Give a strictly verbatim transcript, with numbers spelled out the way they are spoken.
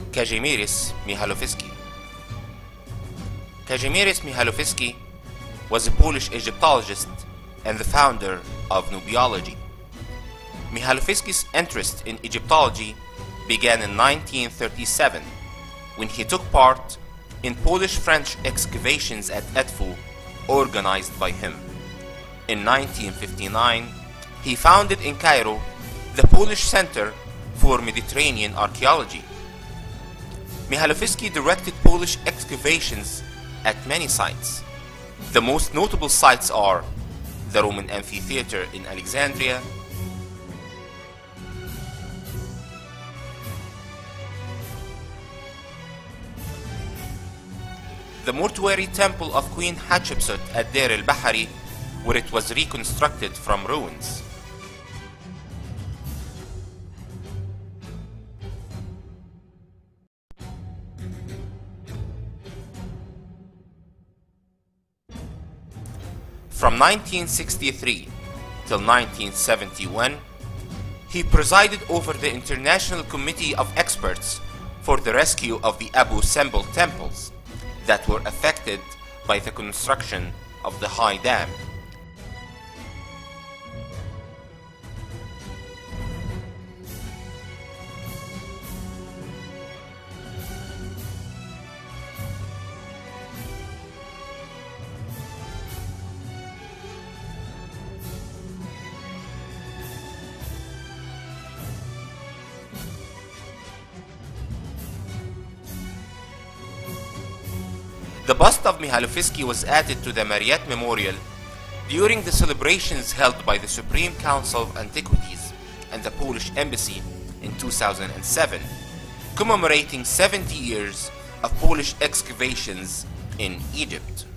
Kazimierz Michalowski. Kazimierz Michalowski was a Polish Egyptologist and the founder of Nubiology. Michalowski's interest in Egyptology began in nineteen thirty-seven when he took part in Polish-French excavations at Edfu organized by him. In nineteen fifty-nine, he founded in Cairo the Polish Center for Mediterranean Archaeology. Michalowski directed Polish excavations at many sites. The most notable sites are the Roman Amphitheater in Alexandria, the mortuary temple of Queen Hatshepsut at Deir el-Bahari, where it was reconstructed from ruins, from nineteen sixty-three till nineteen seventy-one, he presided over the International Committee of Experts for the rescue of the Abu Simbel temples that were affected by the construction of the High Dam. The bust of Michalowski was added to the Mariette Memorial during the celebrations held by the Supreme Council of Antiquities and the Polish Embassy in two thousand seven, commemorating seventy years of Polish excavations in Egypt.